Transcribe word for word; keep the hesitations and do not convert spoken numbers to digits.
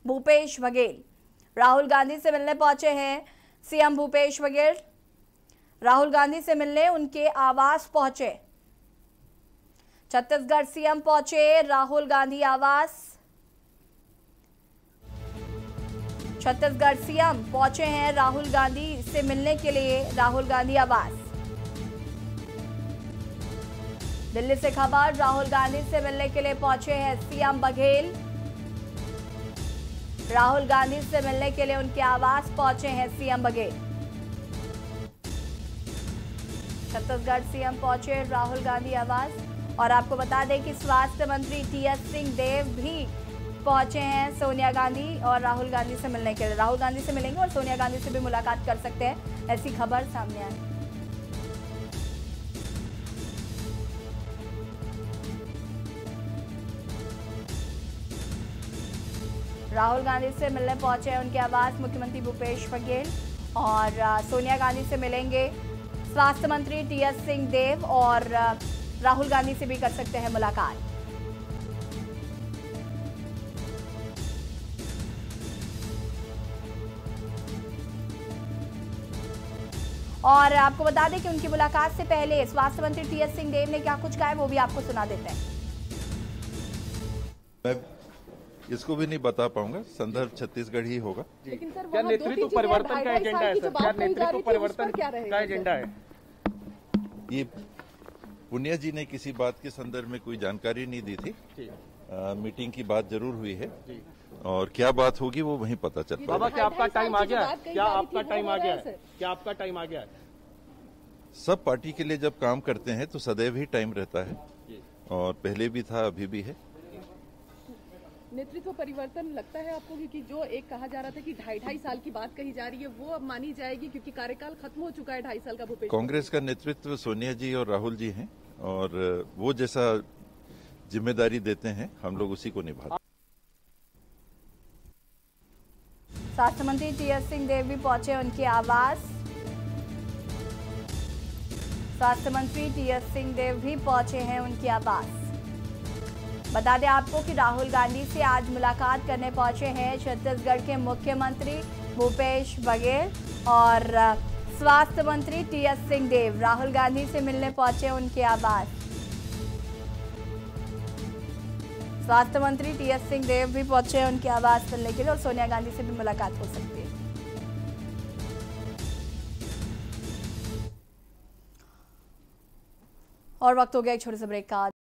भूपेश बघेल राहुल गांधी से मिलने पहुंचे हैं सीएम भूपेश बघेल। राहुल गांधी से मिलने उनके आवास पहुंचे। छत्तीसगढ़ सीएम पहुंचे राहुल गांधी आवास। छत्तीसगढ़ सीएम पहुंचे हैं राहुल गांधी से मिलने के लिए राहुल गांधी आवास। दिल्ली से खबर, राहुल गांधी से मिलने के लिए पहुंचे हैं सीएम बघेल। राहुल गांधी से मिलने के लिए उनके आवास पहुंचे हैं सीएम बघेल। छत्तीसगढ़ सीएम पहुंचे राहुल गांधी आवास। और आपको बता दें कि स्वास्थ्य मंत्री टीएस सिंहदेव भी पहुंचे हैं सोनिया गांधी और राहुल गांधी से मिलने के लिए। राहुल गांधी से मिलेंगे और सोनिया गांधी से भी मुलाकात कर सकते हैं, ऐसी खबर सामने आई। राहुल गांधी से मिलने पहुंचे हैं उनके आवास मुख्यमंत्री भूपेश बघेल और सोनिया गांधी से मिलेंगे स्वास्थ्य मंत्री टीएस सिंहदेव और राहुल गांधी से भी कर सकते हैं मुलाकात। और आपको बता दें कि उनकी मुलाकात से पहले स्वास्थ्य मंत्री टीएस सिंहदेव ने क्या कुछ कहा है वो भी आपको सुना देते हैं। मैं इसको भी नहीं बता पाऊंगा, संदर्भ छत्तीसगढ़ ही होगा। लेकिन सर क्या नेतृत्व परिवर्तन का एजेंडा है? सर क्या नेतृत्व परिवर्तन का एजेंडा है? ये पुनिया जी ने किसी बात के संदर्भ में कोई जानकारी नहीं दी थी। आ, मीटिंग की बात जरूर हुई है और क्या बात होगी वो वहीं पता चल पाएगा। बाबा क्या आपका टाइम आ गया? क्या आपका टाइम आ गया? क्या आपका टाइम आ गया? सब पार्टी के लिए जब काम करते हैं तो सदैव ही टाइम रहता है और पहले भी था, अभी भी है। नेतृत्व परिवर्तन लगता है आपको? क्योंकि जो एक कहा जा रहा था कि ढाई ढाई साल की बात कही जा रही है वो अब मानी जाएगी क्योंकि कार्यकाल खत्म हो चुका है ढाई साल का भूपेश। कांग्रेस का नेतृत्व सोनिया जी और राहुल जी हैं और वो जैसा जिम्मेदारी देते हैं हम लोग उसी को निभाते हैं। स्वास्थ्य मंत्री टीएस सिंहदेव भी पहुंचे उनके आवास। स्वास्थ्य मंत्री टीएस सिंहदेव भी पहुंचे हैं उनके आवास। बता दें आपको कि राहुल गांधी से आज मुलाकात करने पहुंचे हैं छत्तीसगढ़ के मुख्यमंत्री भूपेश बघेल और स्वास्थ्य मंत्री टीएस सिंहदेव राहुल गांधी से मिलने पहुंचे उनके आवास। स्वास्थ्य मंत्री टीएस सिंहदेव भी पहुंचे उनके आवास मिलने के लिए और सोनिया गांधी से भी मुलाकात हो सकती है। और वक्त हो गया एक छोटे से ब्रेक का।